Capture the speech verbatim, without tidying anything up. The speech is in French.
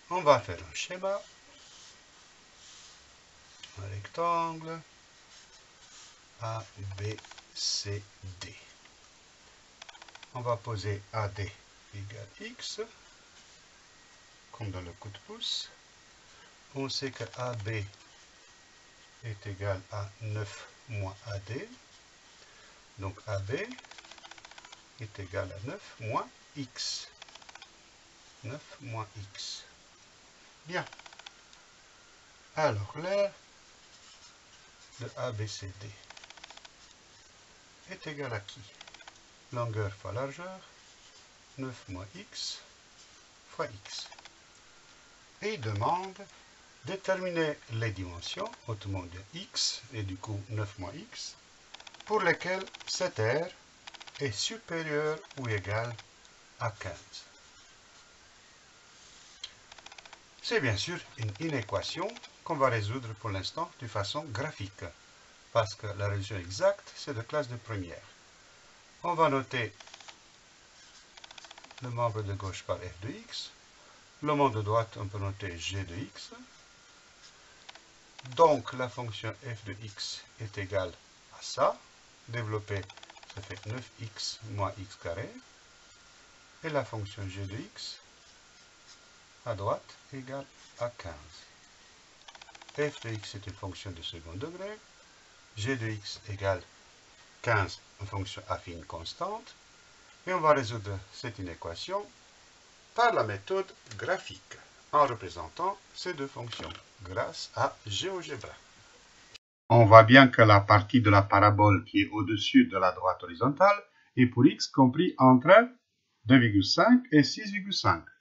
On va faire un schéma. Un rectangle. A, B, C, D. On va poser A D égale X, comme dans le coup de pouce. On sait que A B est égal à neuf moins A D. Donc A B est égal à neuf moins X. neuf moins X. Bien. Alors l'aire de A B C D est égal à qui? Longueur fois largeur, neuf moins X fois X. Et il demande déterminer les dimensions, autrement dit X, et du coup neuf moins X, pour lesquelles cette aire est supérieure ou égale à quinze. C'est bien sûr une inéquation qu'on va résoudre pour l'instant de façon graphique, parce que la résolution exacte, c'est de classe de première. On va noter le membre de gauche par f de x, le membre de droite, on peut noter g de x. Donc la fonction f de x est égale à ça. Développer, ça fait neuf x moins x carré. Et la fonction g de x, à droite, égale à quinze. F de x est une fonction de second degré. G de x égale quinze, une fonction affine constante. Et on va résoudre cette inéquation par la méthode graphique, en représentant ces deux fonctions, grâce à GeoGebra. On voit bien que la partie de la parabole qui est au-dessus de la droite horizontale est pour x compris entre deux virgule cinq et six virgule cinq.